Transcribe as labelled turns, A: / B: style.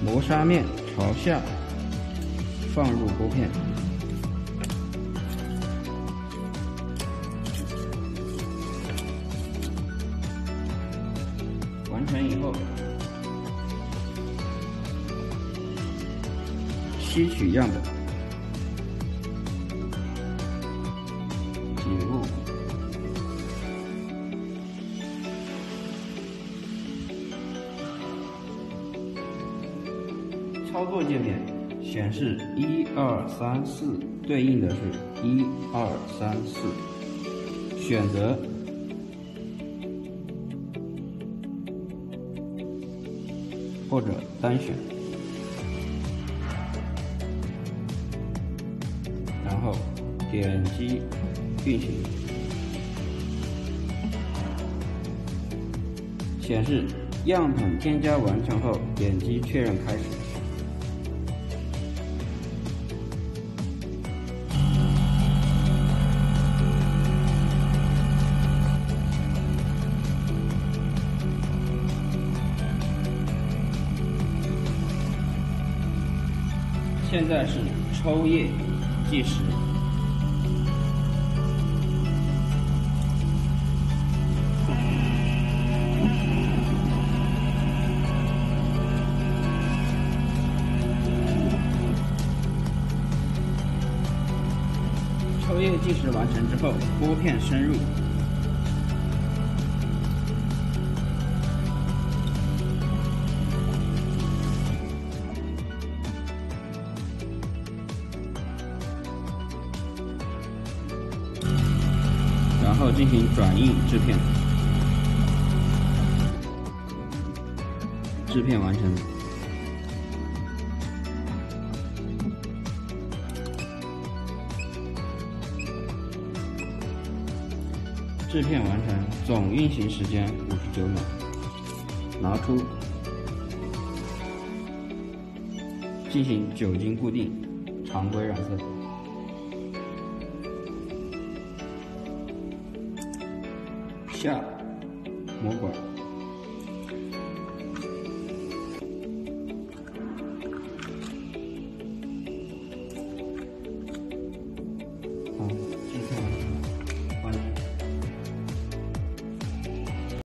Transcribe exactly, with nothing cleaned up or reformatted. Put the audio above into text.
A: 磨砂面朝下放入拨片，完成以后，吸取样本，引入，操作界面显示一二三四，对应的是一二三四，选择或者单选，然后点击运行，显示样本添加完成后，点击确认开始。现在是抽液计时，抽液计时完成之后，拨片深入，然后进行转印制片，制片完成。制片完成，总运行时间五十九秒。拿出，进行酒精固定，常规染色。下模管。